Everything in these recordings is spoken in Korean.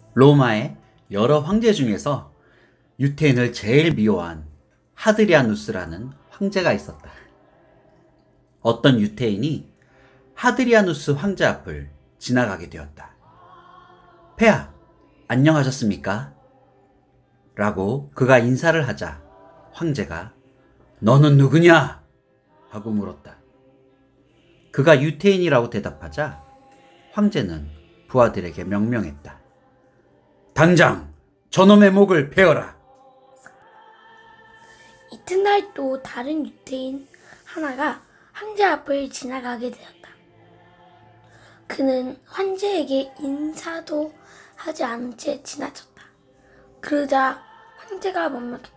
로마의 여러 황제 중에서 유태인을 제일 미워한 하드리아누스라는 황제가 있었다. 어떤 유태인이 하드리아누스 황제 앞을 지나가게 되었다. 폐하, 안녕하셨습니까? 라고 그가 인사를 하자 황제가 너는 누구냐? 하고 물었다. 그가 유태인이라고 대답하자 황제는 부하들에게 명령했다. 당장 저놈의 목을 베어라. 이튿날 또 다른 유태인 하나가 황제 앞을 지나가게 되었다. 그는 황제에게 인사도 하지 않은 채 지나쳤다. 그러자 황제가 머뭇했다.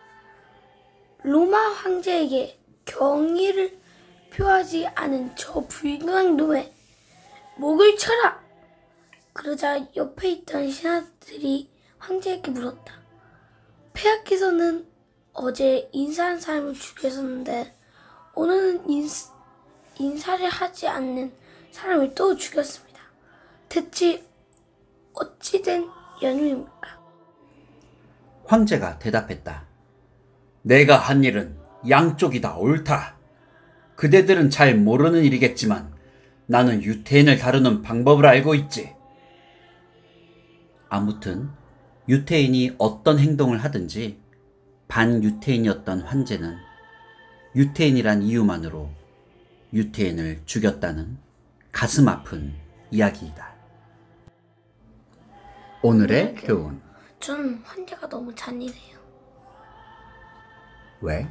로마 황제에게 경의를 표하지 않은 저 불경한 놈의 목을 쳐라! 그러자 옆에 있던 신하들이 황제에게 물었다. 폐하께서는 어제 인사한 사람을 죽였었는데 오늘은 인사를 하지 않는 사람을 또 죽였습니다. 대체 어찌된 연유입니까? 황제가 대답했다. 내가 한 일은 양쪽이 다 옳다. 그대들은 잘 모르는 일이겠지만 나는 유태인을 다루는 방법을 알고 있지. 아무튼 유태인이 어떤 행동을 하든지 반유태인이었던 황제는 유태인이란 이유만으로 유태인을 죽였다는 가슴 아픈 이야기이다. 오늘의 교훈. 전 황제가 너무 잔인해요. 왜?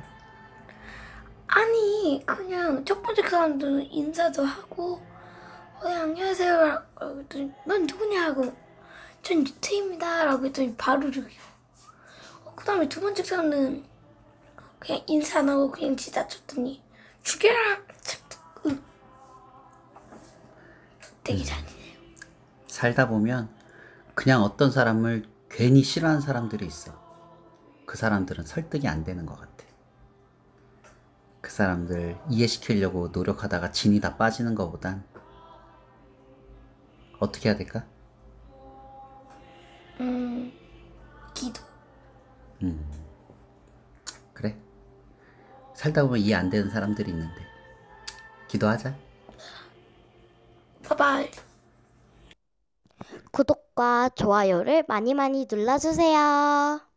아니 그냥 첫 번째 그 사람들은 인사도 하고 안녕하세요 라고 했더니 넌 누구냐 하고 전 유태입니다 라고 했더니 바로 죽여. 그 다음에 두 번째 사람은 그냥 인사 안 하고 그냥 지나쳤더니 죽여라. 되게 잔인해요. 살다 보면 그냥 어떤 사람을 괜히 싫어하는 사람들이 있어. 그 사람들은 설득이 안 되는 것 같아. 그 사람들 이해시키려고 노력하다가 진이 다 빠지는 것보단 어떻게 해야 될까? 기도. 그래. 살다 보면 이해 안 되는 사람들이 있는데 기도하자. 바이바이. 구독과 좋아요를 많이 많이 눌러주세요.